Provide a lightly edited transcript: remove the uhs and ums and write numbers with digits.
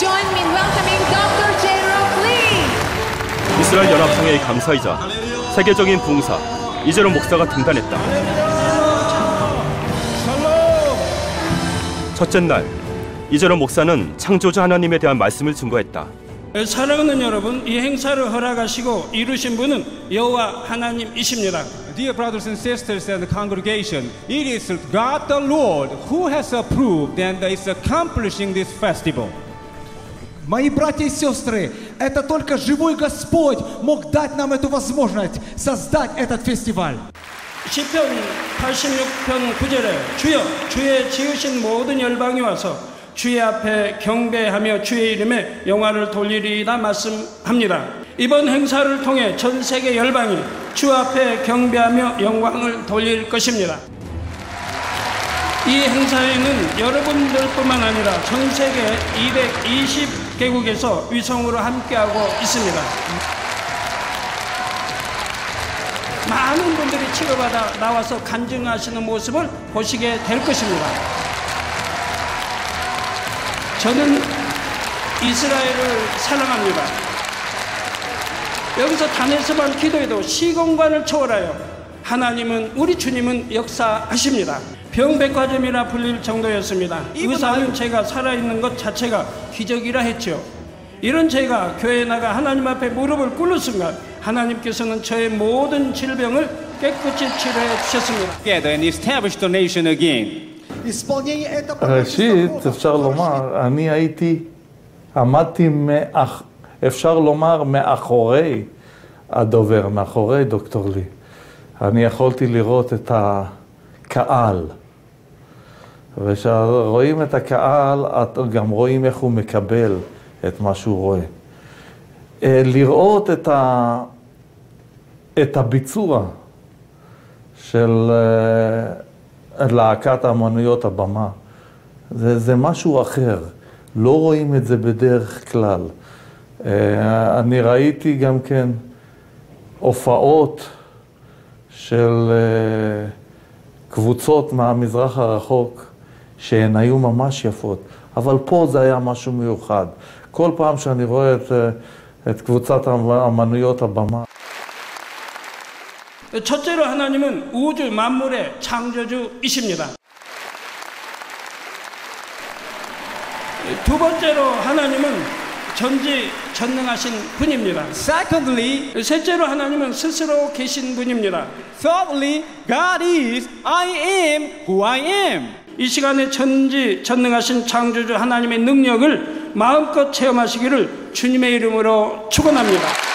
join me in welcoming Dr. J-Rock Lee. 이스라엘 연합성회의 감사이자 세계적인 부흥사 이재론 목사가 등단했다. 첫째 날, 이재론 목사는 창조주 하나님에 대한 말씀을 증거했다. 사랑하는 여러분, 이 행사를 허락하시고 이루신 분은 여호와 하나님이십니다. Dear brothers and sisters and the congregation, it is God the Lord who has approved and is accomplishing this festival. Мои братья и сестры, это только живой Господь мог дать нам эту возможность создать этот фестиваль. 시편 86편 9절에 주여 주의 지으신 모든 열방이 와서 주의 앞에 경배하며 주의 이름에 영화를 돌리리이다 말씀합니다. 이번 행사를 통해 전 세계 열방이 주 앞에 경배하며 영광을 돌릴 것입니다. 이 행사에는 여러분들뿐만 아니라 전 세계 220개국에서 위성으로 함께하고 있습니다. 많은 분들이 치료받아 나와서 간증하시는 모습을 보시게 될 것입니다. 저는 이스라엘을 사랑합니다. 여기서 단에서만 기도해도 시공간을 초월하여 하나님은, 우리 주님은 역사하십니다. 병백화점이라 불릴 정도였습니다. 의사는 제가 살아있는 것 자체가 기적이라 했죠. 이런 제가 교회에 나가 하나님 앞에 무릎을 꿇는 순간 하나님께서는 저의 모든 질병을 깨끗이 치료해 주셨습니다. Together and establish the nation again. ראשית, אפשר לומר, אני עמדתי, אפשר לומר, מאחורי הדובר, מאחורי דוקטור לי. אני יכולתי לראות את הקהל. וכשרואים את הקהל, גם רואים איך הוא מקבל את מה שהוא רואה. לראות את הביצוע של להקת האמנויות הבמה, זה משהו אחר. לא רואים את זה בדרך כלל. אני ראיתי גם כן הופעות של קבוצות מהמזרח הרחוק, שהן היו ממש יפות. אבל פה זה היה משהו מיוחד. כל פעם שאני רואה את קבוצת האמנויות הבמה. 첫째로 하나님은 우주 만물의 창조주이십니다. 두 번째로 하나님은 전지전능하신 분입니다. Secondly, 셋째로 하나님은 스스로 계신 분입니다. thirdly, God is I am who I am. 이 시간에 전지전능하신 창조주 하나님의 능력을 마음껏 체험하시기를 주님의 이름으로 축원합니다.